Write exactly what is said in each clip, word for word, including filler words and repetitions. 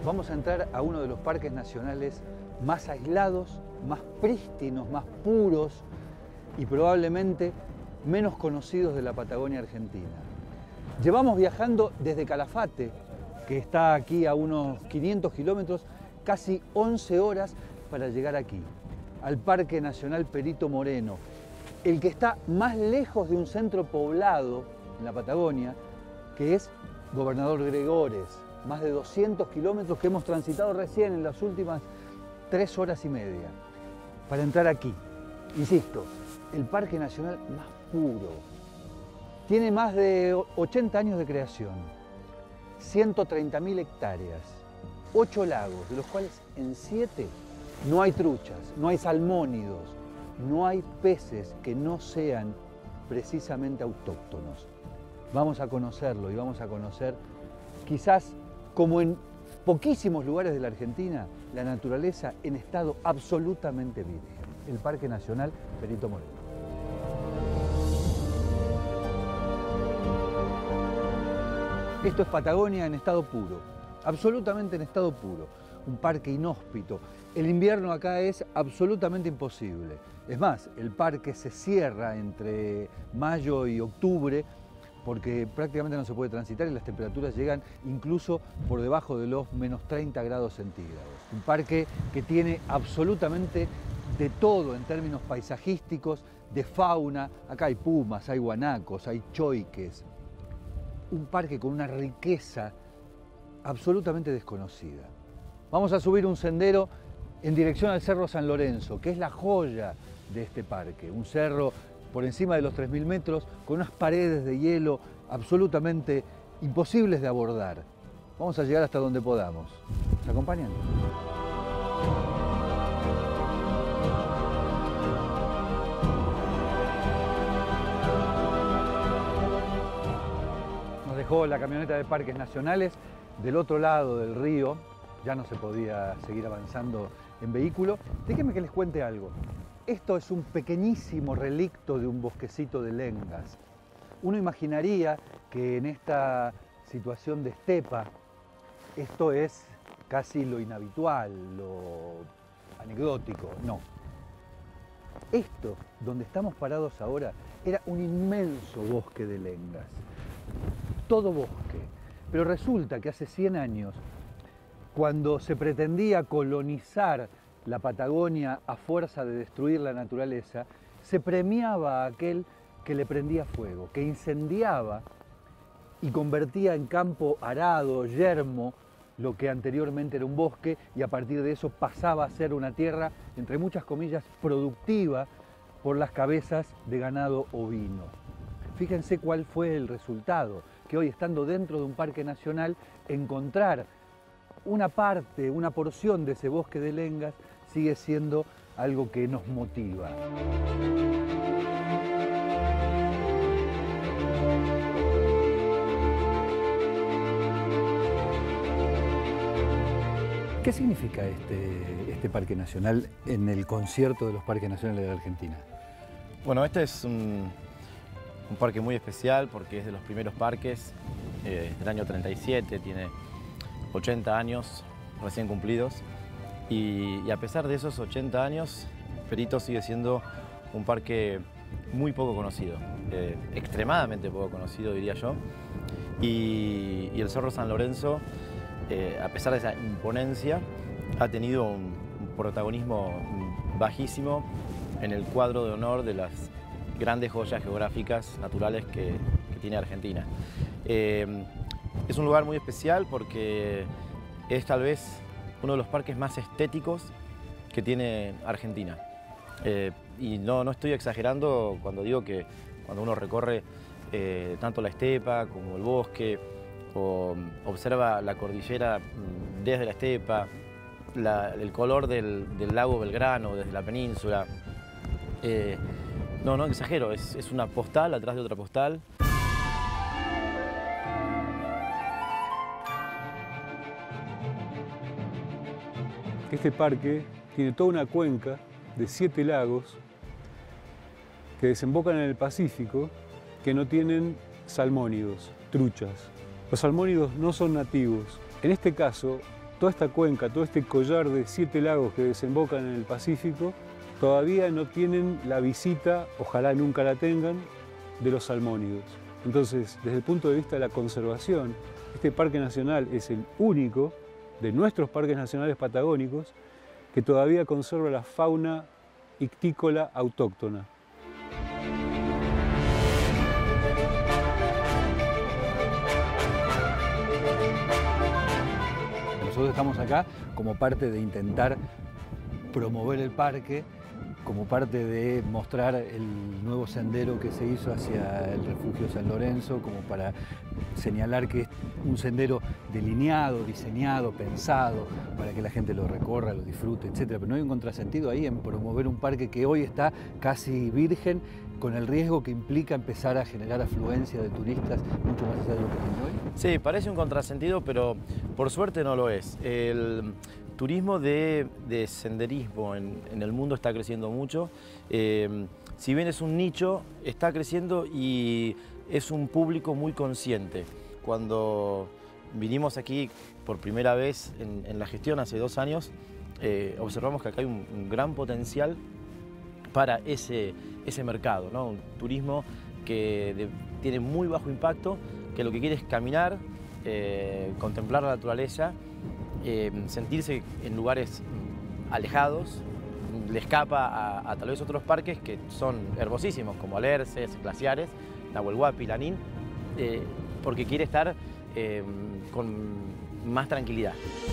vamos a entrar a uno de los parques nacionales más aislados, más prístinos, más puros y probablemente menos conocidos de la Patagonia Argentina. Llevamos viajando desde Calafate, que está aquí a unos quinientos kilómetros, casi once horas para llegar aquí, al Parque Nacional Perito Moreno, el que está más lejos de un centro poblado en la Patagonia, que es Gobernador Gregores, más de doscientos kilómetros que hemos transitado recién en las últimas tres horas y media, para entrar aquí. Insisto, el Parque Nacional más puro. Tiene más de ochenta años de creación, ciento treinta mil hectáreas, ocho lagos, de los cuales en siete no hay truchas, no hay salmónidos, no hay peces que no sean precisamente autóctonos. Vamos a conocerlo y vamos a conocer, quizás como en poquísimos lugares de la Argentina, la naturaleza en estado absolutamente virgen, el Parque Nacional Perito Moreno. Esto es Patagonia en estado puro, absolutamente en estado puro, un parque inhóspito. El invierno acá es absolutamente imposible. Es más, el parque se cierra entre mayo y octubre porque prácticamente no se puede transitar y las temperaturas llegan incluso por debajo de los menos treinta grados centígrados. Un parque que tiene absolutamente de todo en términos paisajísticos, de fauna. Acá hay pumas, hay guanacos, hay choiques. Un parque con una riqueza absolutamente desconocida. Vamos a subir un sendero en dirección al Cerro San Lorenzo, que es la joya de este parque. Un cerro por encima de los tres mil metros, con unas paredes de hielo absolutamente imposibles de abordar. Vamos a llegar hasta donde podamos. ¿Nos acompañan? Nos dejó la camioneta de Parques Nacionales del otro lado del río. Ya no se podía seguir avanzando en vehículo. Déjenme que les cuente algo. Esto es un pequeñísimo relicto de un bosquecito de lengas. Uno imaginaría que en esta situación de estepa esto es casi lo inhabitual, lo anecdótico. No. Esto, donde estamos parados ahora, era un inmenso bosque de lengas. Todo bosque. Pero resulta que hace cien años, cuando se pretendía colonizar la Patagonia a fuerza de destruir la naturaleza, se premiaba a aquel que le prendía fuego, que incendiaba y convertía en campo arado, yermo, lo que anteriormente era un bosque, y a partir de eso pasaba a ser una tierra, entre muchas comillas, productiva por las cabezas de ganado ovino. Fíjense cuál fue el resultado, que hoy, estando dentro de un parque nacional, encontrar una parte, una porción de ese bosque de lengas sigue siendo algo que nos motiva. ¿Qué significa este, este parque nacional en el concierto de los parques nacionales de la Argentina? Bueno, este es un, un parque muy especial porque es de los primeros parques eh, del año treinta y siete, tiene ochenta años recién cumplidos y, y a pesar de esos ochenta años, Perito sigue siendo un parque muy poco conocido, eh, extremadamente poco conocido diría yo, y, y el Cerro San Lorenzo, eh, a pesar de esa imponencia, ha tenido un, un protagonismo bajísimo en el cuadro de honor de las grandes joyas geográficas naturales que, que tiene Argentina. Eh, Es un lugar muy especial porque es tal vez uno de los parques más estéticos que tiene Argentina. Eh, y no, no estoy exagerando cuando digo que cuando uno recorre eh, tanto la estepa como el bosque, o observa la cordillera desde la estepa, la, el color del, del lago Belgrano desde la península. Eh, no, no exagero, es, es una postal atrás de otra postal. Este parque tiene toda una cuenca de siete lagos que desembocan en el Pacífico, que no tienen salmónidos, truchas. Los salmónidos no son nativos. En este caso, toda esta cuenca, todo este collar de siete lagos que desembocan en el Pacífico, todavía no tienen la visita, ojalá nunca la tengan, de los salmónidos. Entonces, desde el punto de vista de la conservación, este parque nacional es el único de nuestros parques nacionales patagónicos que todavía conserva la fauna ictícola autóctona. Nosotros estamos acá como parte de intentar promover el parque, como parte de mostrar el nuevo sendero que se hizo hacia el refugio San Lorenzo, como para señalar que es un sendero delineado, diseñado, pensado, para que la gente lo recorra, lo disfrute, etcétera. Pero no hay un contrasentido ahí en promover un parque que hoy está casi virgen, con el riesgo que implica empezar a generar afluencia de turistas mucho más allá de lo que tiene hoy. Sí, parece un contrasentido, pero por suerte no lo es. El turismo de, de senderismo en, en el mundo está creciendo mucho. Eh, si bien es un nicho, está creciendo y es un público muy consciente. Cuando vinimos aquí por primera vez en, en la gestión hace dos años, eh, observamos que acá hay un, un gran potencial para ese, ese mercado, ¿no? Un turismo que de, tiene muy bajo impacto, que lo que quiere es caminar, eh, contemplar la naturaleza, eh, sentirse en lugares alejados, le escapa a, a tal vez otros parques que son hermosísimos, como Alerces, Glaciares, Nahuel Huapi, Lanín, eh, porque quiere estar eh, con más tranquilidad.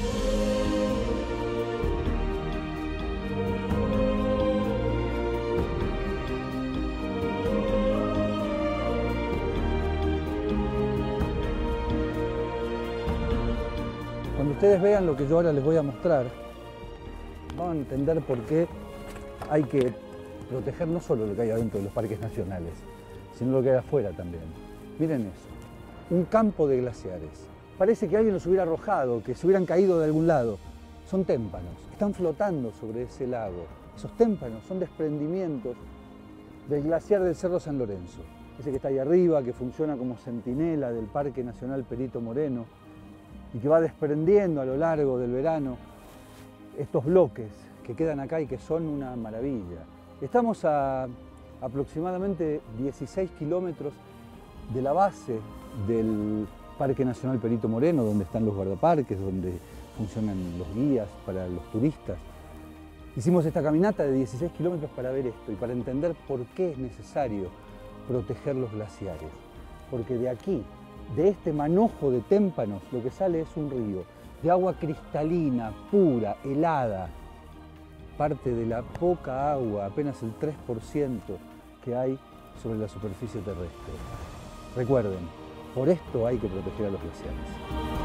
Cuando ustedes vean lo que yo ahora les voy a mostrar, van a entender por qué hay que proteger no solo lo que hay adentro de los parques nacionales, sino lo que hay afuera también. Miren eso, un campo de glaciares. Parece que alguien los hubiera arrojado, que se hubieran caído de algún lado. Son témpanos, están flotando sobre ese lago. Esos témpanos son desprendimientos del glaciar del Cerro San Lorenzo. Ese que está ahí arriba, que funciona como centinela del Parque Nacional Perito Moreno, y que va desprendiendo a lo largo del verano estos bloques que quedan acá y que son una maravilla. Estamos a aproximadamente dieciséis kilómetros de la base del Parque Nacional Perito Moreno, donde están los guardaparques, donde funcionan los guías para los turistas. Hicimos esta caminata de dieciséis kilómetros para ver esto y para entender por qué es necesario proteger los glaciares. Porque de aquí, de este manojo de témpanos, lo que sale es un río de agua cristalina, pura, helada, parte de la poca agua, apenas el tres por ciento que hay sobre la superficie terrestre. Recuerden, por esto hay que proteger a los glaciares.